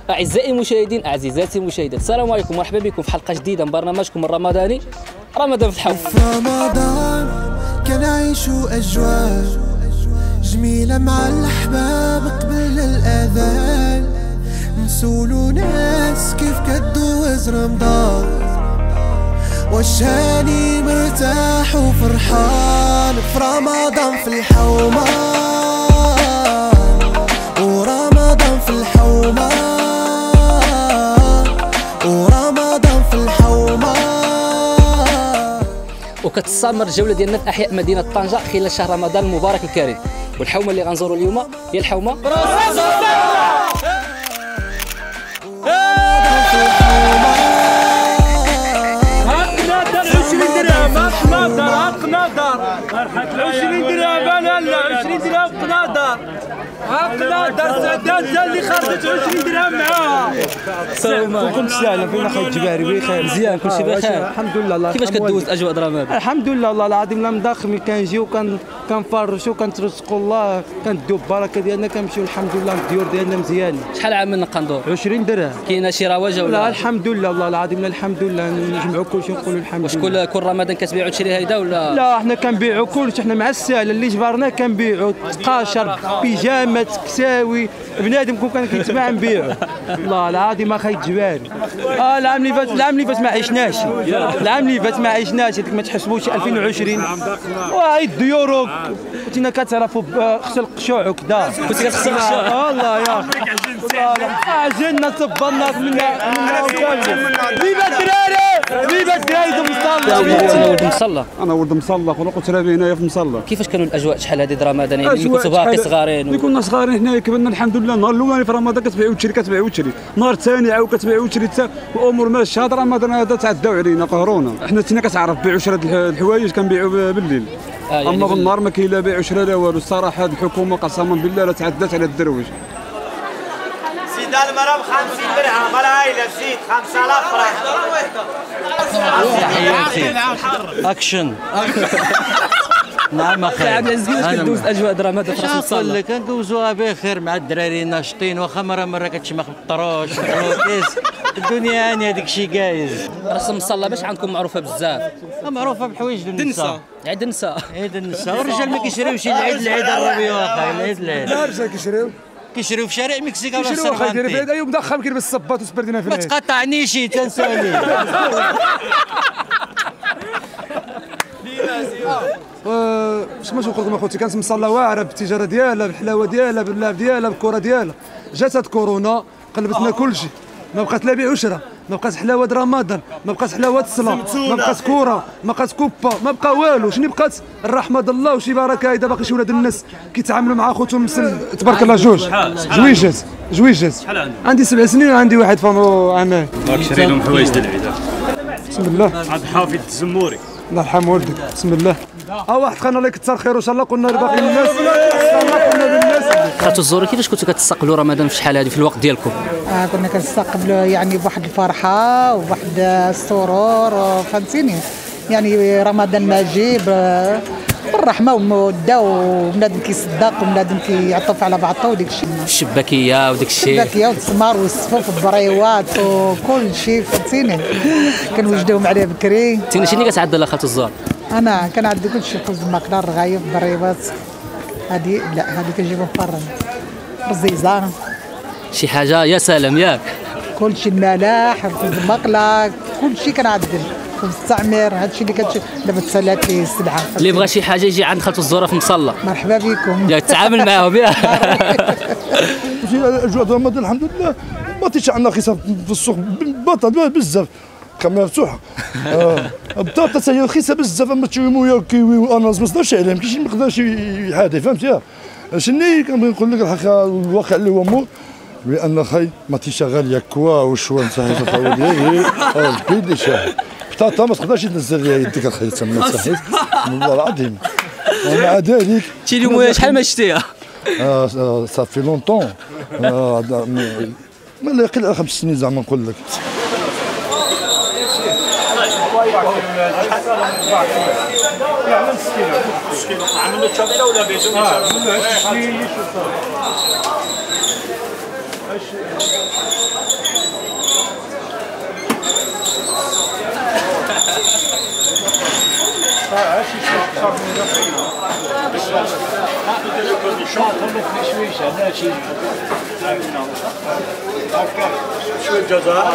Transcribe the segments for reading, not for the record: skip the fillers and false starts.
أعزائي المشاهدين أعزائي المشاهدات، السلام عليكم، مرحبا بكم في حلقة جديدة من برنامجكم الرمضاني رمضان في الحوم. في رمضان كنعيشوا أجواء جميلة مع الأحباب قبل الأذان، نسولو ناس كيف كدوز رمضان، واش هاني مرتاح وفرحان في رمضان في الحومان، ورمضان في الحومان، ورمضان في الحومان. وكتستمر الجولة ديالنا في أحياء مدينة طنجة خلال شهر رمضان المبارك الكريم، والحومة اللي غنزوروا اليوم هي الحومة قناطر 20 درهم. لا 20 درهم قناطر. قناطر السداد اللي خرجت 20 درهم معاها. السلام عليكم. كلكم تسالم فينا خاي الجباري بخير مزيان كلشي بخير الحمد لله. الله كيفاش كدوز اجواء رمضان؟ الحمد لله والله العظيم لا مضخم كنجيو كنفرشوا كنترزقوا الله كنديو البركه ديالنا كنمشيو الحمد لله الديور ديالنا مزيانين. شحال عام من قندور؟ 20 درهم. كاينه شي رواجه ولا؟ لا الحمد لله والله العظيم الحمد لله نجمعوا كلشي ونقولوا الحمد لله. واش كل رمضان كتبيعوا تشري هيدا ولا؟ لا حنا كنبيعوا كلشي، حنا مع السهله اللي جبرناه كنبيعوا تقاشر بيجامات كساوي بنادم كون كان كيتباع نبيعوا. الله العظيم اخاي الجباري. العام اللي فات ما عشناش، العام اللي فات ما عشناش، هذيك ما تحسبوش 2020 وهاي الديور كنتينا كتعرفوا خص القشوع وكذا. كنت كتخسر القشوع؟ والله يا اخي عجلنا صبرنا منا ليبا الدراري ليبا الدراري في المصلى. انا ولد مصلى. انا ولد مصلى كنت رابي هنايا في المصلى. كيفاش كانوا الاجواء شحال هذه رمضان يعني اللي كنتوا باقي صغارين؟ اللي كنا صغارين هنايا كبرنا الحمد لله. النهار الاولاني في رمضان كتبيع وتشري، النهار الثاني عاود كتبيع وتشري والامور ماشيه. هذا رمضان هذا تعداو علينا قهرونا، حنا تينا كتعرف بيع وشرا الحوايج كنبيعوا بالليل. يعني اما بالنهار ما كاين لا بيع وشرا لا والو. الصراحه هذه الحكومه قسما بالله لا تعدات على الدرويش. سيدة المرأة ب 50 درهم، العائلة زيد 5000 فرنك. اكشن. نعم اخي عبد العزيز كيفاش كدوز اجواء رمضان في راس نقول المصلى؟ لك كندوزوها بخير مع الدراري ناشطين، واخا مره كتشمخ بالطروش والبروكيس. الدنيا هانيه داك الشيء جايز. راس المصلى باش عندكم معروفه بزاف؟ معروفه بحوايج النساء. عيد النساء. عيد النساء والرجال ما كيشريوش العيد الربيع واخا العيد. لا الرجال كيشريو في شارع مكسيكا ولا كيشريو واخا كيدير في السرغانتي. هذا يوم مدخل كيلبس الصباط وسبردنا في ما العيد. تقاطعنيش تنساني. باش نقول لكم اخوتي كانت مصلى واعره بالتجاره ديالها بالحلاوه ديالها باللعب ديالها بالكره ديالها. جات هاد كورونا قلبتنا كلشي، ما بقات لا بيع وشرا، ما بقات حلاوه رمضان، ما بقات حلاوه الصلاه، ما بقات كره، ما بقات كوبا، ما بقى والو. شنو بقات؟ الرحمه د الله وشي بركه. اذا باقي شي ولاد الناس كيتعاملوا مع خوتهم تبارك الله. جويجات عندي 7 سنين وعندي واحد فامو عامين. راك شري لهم حوايج د العيد. بسم الله. عاد حافظ الزموري. الله يرحم والديك. بسم الله. واحد خلينا الله يكثر خير وان شاء الله. قلنا لباقي الناس قلنا للناس. خالتو الزوري كيفاش كنتوا كتستقبلوا رمضان في شحال هذه في الوقت ديالكم؟ كنا كنستقبلوا يعني بواحد الفرحه وبواحد السرور فهمتيني. يعني رمضان ماجي بالرحمه والموده وبنادم كيصدق وبنادم كيعطف على بعضه وديك الشيء. الشباكيه وديك الشيء. الشباكيه والثمار والصفوف والبريوات وكل شيء فهمتيني. كنوجدوهم عليه بكري. تينا شنو اللي كتعدى خالتو الزور؟ انا كنعدي كل شيء، خبز الماكله الرغايب البريوات. هذه لا هذه كنجيبهم فرن رزيزه شي حاجه يا سلام ياك. كل شيء الملاح خبز الماكله كل شيء كنعدل. خبز التعمير هذا الشيء اللي دابا تسالات ليه السلعه. اللي بغى شي حاجه يجي عند خالتو الزوره في المصلى. مرحبا بكم. ياك تتعامل معاهم ياك. اجواء رمضان الحمد لله ما تيش عندنا خصام في السوق بطل بزاف كامله مفتوحه. البطاطا هي رخيصه بزاف. اما التيمويه والكيوي والاناناس ما صداش عليهم كاين شي مقدار شي حاجه فهمتي. شني كنبغي نقول لك الحقيقه الواقع اللي هو مور بان خاي ما تيشغل يا كوا وشوا نصحي تطول ديالي البيد شاهد بطاطا ما تقدرش تنزل ليها يديك الخيط تما صحيت والله العظيم. ومع ذلك التيمويه شحال ما شتيها؟ صافي لونطون ما لا يقل على 5 سنين زعما نقول لك. عملنا الشاميله ولا بيتو؟ شو الجزاء؟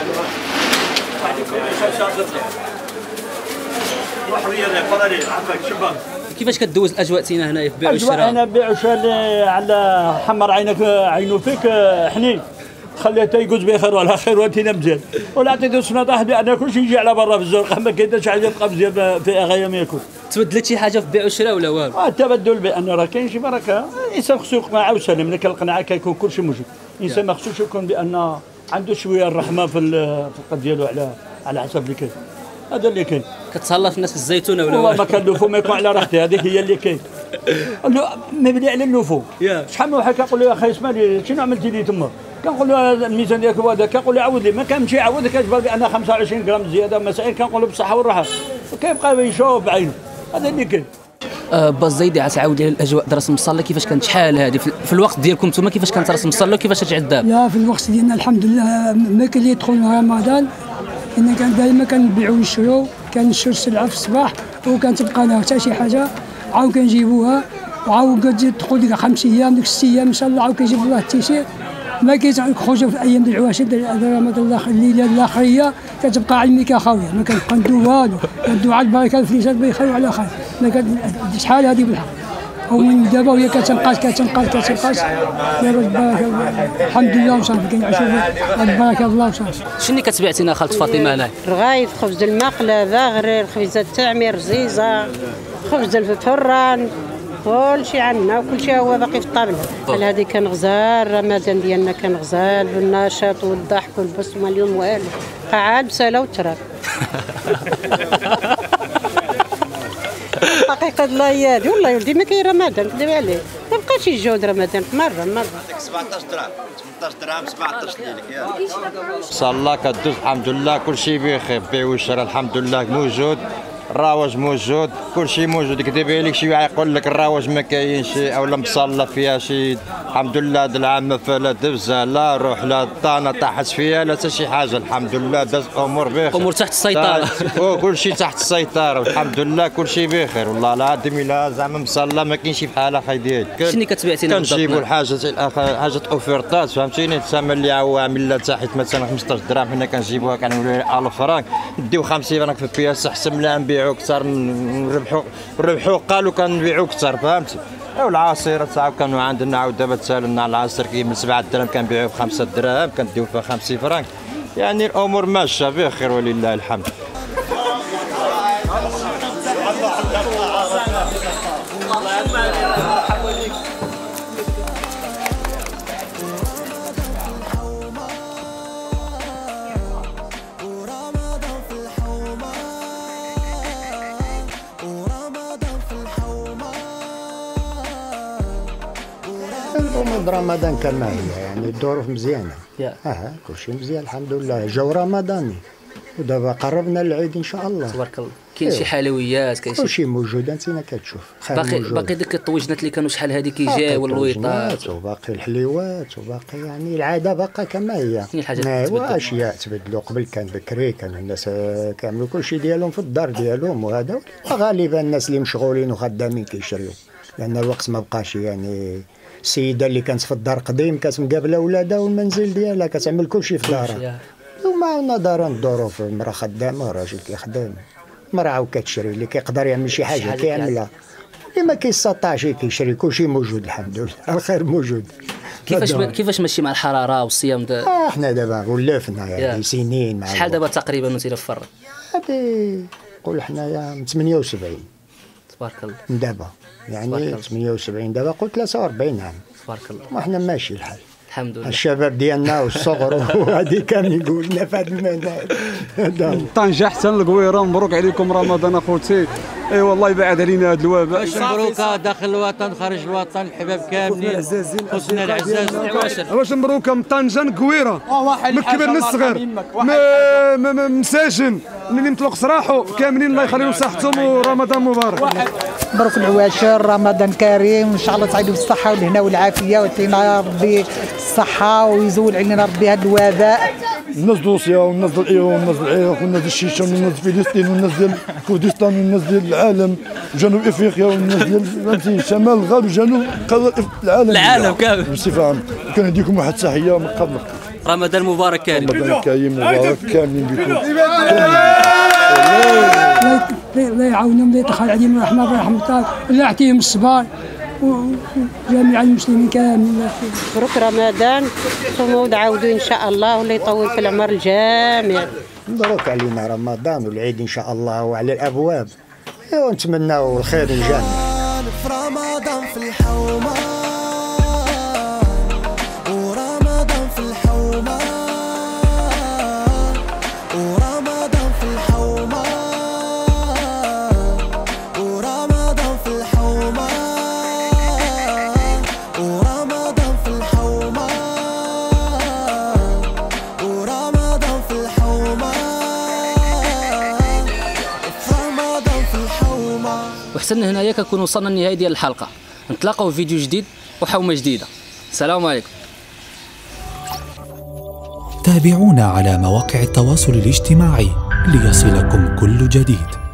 كيفاش كدوز الاجواء تينا هنايا في بيع والشراء؟ انا بيع وشراء على حمر عينك عينو فيك حنين خليه يقول بخير ولا خير وانتينا مزيان ولا عطيتو سنطاح بان كل شيء يجي على برا في الزرقاء ما كاينش حاجه تبقى مزيان في اغايا ما يكون. تبدلت شي حاجه في بيع والشراء ولا والو؟ التبدل بان راه كاين شي بركه الانسان خصو يقنع وسلم لك القناعه كيكون كل شيء موجود الانسان ما خصوش يكون بان عنده شويه الرحمه في القد ديالو على حسب اللي كاين هذا اللي كاين. كتهلا في الناس في الزيتونه ولا والله ما كنلوفو ما يكون على راحتي هذيك هي اللي كاين مبني على اللوفو. شحال من واحد كيقول لي اخي اسمعني شنو عملتي لي تما كنقول له الميزان ديالك هو هذا كنقول له عاود لي ما كنمشي عاود كتبان بان 25 غرام زياده مسائل كنقول له بالصحه والراحه كيبقى يشوف بعينه هذا اللي كاين. با الزايدي عتعاود لي الاجواء راس مصلى كيفاش كانت شحال هذه في الوقت ديالكم نتوما كيفاش كانت راس مصلى وكيفاش رجعت دابا؟ لا في الوقت ديالنا الحمد لله ما كان اللي يدخل رمضان كنا كان دائما كنبيعوا ونشروا كنشروا السلعه في الصباح وكان تبقى لها حتى شي حاجه عاود كنجيبوها وعاود تدخل ديك 5 ايام ديك 6 ايام ان شاء الله عاود كيجيب الله التيسير ما كيخرجوا في الايام ديال العواشر رمضان الليله الاخريه كتبقى علمي كخاويه ما كنبقى ندو والو ندو على البركه الفليسات بخير وعلى خير ما كان شحال هذه بالحق ومن دابا وهي كتنقاش دابا الحمد لله وصافي كنعيشوا ببركه الله وصافي. شنو اللي كتبيعتينا خالتي فاطمه هنا؟ رغايف خبز المقله غرير خبز التعمير زيزه خبز الفران كل شيء عندنا وكل شيء هو باقي في الطابله. هذه كنغزال رمضان ديالنا كنغزال بالنشاط والضحك والبسمه اليوم والو قعاد بساله وتراب. حقيقة الله هي هذه والله ولدي ما كاين رمضان كذب عليه ما بقاش يجود رمضان مرة 17 درهم 18 درهم 17 ليلك يا صلى كدوز الحمد لله كل شيء بخير بيع والشراء الحمد لله موجود الراوج موجود كل شيء موجود كذب عليك شي واحد يقول لك الراوج ما كاينش اولا مصلى فيها شي الحمد لله هذا العام ما فيها لا دبزه لا روح لا طانه طاحت فيها لا حتى شي حاجه الحمد لله داز الامور بخير امور تحت السيطره كل شيء تحت السيطره والحمد لله كل شيء بخير والله العظيم الا زعما مصلى ما كاينش بحال اخي ديالك. شنو اللي كتبيعتينا بالضبط؟ كنجيبوا الحاجات حاجات اوفيرطات فهمتيني الثمن اللي هو عامل تحت مثلا 15 درهم حنا كنجيبوها كنعملوا 1000 فرانك نديو 50 فرانك في البياسه احسن من نبيعوا اكثر نربحوا قالوا كنبيعوا اكثر فهمتي. والعصير صعب كانوا عندنا عاود دابا تسالنا على العصير كي من 7 درهم كنبيعوه ب 5 دراهم كنديو فيها 50 فرانك يعني الامور ماشيه بخير ولله الحمد. رمضان كما هي يعني الظروف مزيانه كلشي مزيان الحمد لله جو رمضاني ودابا قربنا للعيد ان شاء الله تبارك الله. كاين شي حلويات كاين كلشي موجود انت كتشوف باقي ديك الطويجنات اللي كانوا شحال هذه كيجاو والويطات وباقي الحليوات وباقي يعني العاده باقا كما هي. شنو الحاجات واشياء تبدلوا قبل كان بكري كانوا الناس كيعملوا كلشي ديالهم في الدار ديالهم وهذا غالبا الناس اللي مشغولين وخدامين كيشريو لان الوقت ما بقاش يعني السيده اللي كانت في الدار قديم كانت مقابله ولادها والمنزل ديالها كتعمل كلشي في دارها ومع نظرا الظروف المراه خدامه والراجل كيخدم المراه عاود كتشري اللي كيقدر يعمل شي حاجه كيعملها اللي ما كيستطاعش كيشري كلشي موجود الحمد لله الخير موجود. كيفاش ماشي مع الحراره والصيام احنا دابا ولفنا يعني سنين مع شحال دابا تقريبا وانت في الفر؟ هذه قول حنايا من 78 تبارك الله دابا يعني 78 دابا قلت 43 عام تبارك الله وحنا ماشي الحال الحمد لله. الشباب ديالنا والصغر وهذه كان يقول لنا في هذا المنهج طنجة حسن القويره مبروك عليكم رمضان اخوتي اي والله يبعد علينا هذا الوباء. باش مبروكه داخل الوطن خارج الوطن الحباب كاملين خصنا العزاز. واش مبروكه من طنجه نكويره من الكبير للصغير مساجن اللي مطلق سراحه كاملين الله يخليهم صحتهم ورمضان مبارك. مبروك العواشر رمضان كريم ان شاء الله تعيدوا بالصحه والهنا والعافيه ويعطينا ربي الصحه ويزول علينا ربي هذا الوباء. الناس روسيا والناس ديال الايران والناس ديال العراق والناس ديال الشيشان والناس ديال فلسطين والناس ديال كردستان والناس ديال العالم جنوب افريقيا والناس ديال فهمتي شمال الغرب وجنوب العالم كامل بصفه عامه. كنديكم واحد التحيه من قبل. رمضان مبارك كريم. رمضان كريم مبارك كاملين بكم. الله يعاونهم الله يدخل عليهم الرحمه برحمته الله يعطيهم الصبر وجميع المسلمين كاملين. مبروك رمضان صوموا ودعاودوا ان شاء الله والله يطول في العمر الجميع. مبروك علينا رمضان والعيد ان شاء الله وعلى الابواب ونتمناو الخير والجنه. في رمضان في الحومه وحسن هنايا كنكون وصلنا للنهايه ديال الحلقه. نتلاقاو في فيديو جديد وحومه جديده. السلام عليكم. تابعونا على مواقع التواصل الاجتماعي ليصلكم كل جديد.